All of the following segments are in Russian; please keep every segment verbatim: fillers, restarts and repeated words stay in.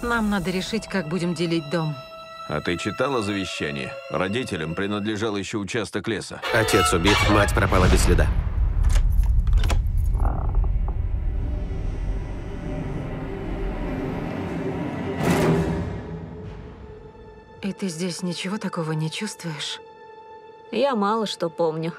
Нам надо решить, как будем делить дом. А ты читала завещание? Родителям принадлежал еще участок леса. Отец убит, мать пропала без следа. И ты здесь ничего такого не чувствуешь? Я мало что помню.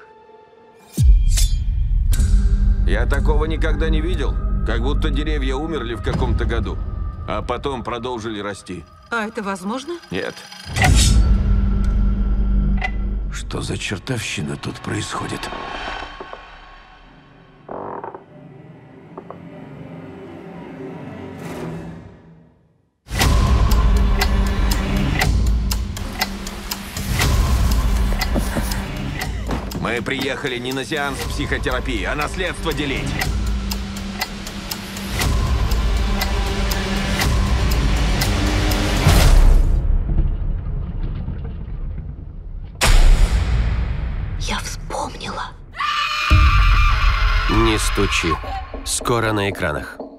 Я такого никогда не видел. Как будто деревья умерли в каком-то году, а потом продолжили расти. А это возможно? Нет. Что за чертовщина тут происходит? Мы приехали не на сеанс психотерапии, а наследство делить. Я вспомнила. Не стучи. Скоро на экранах.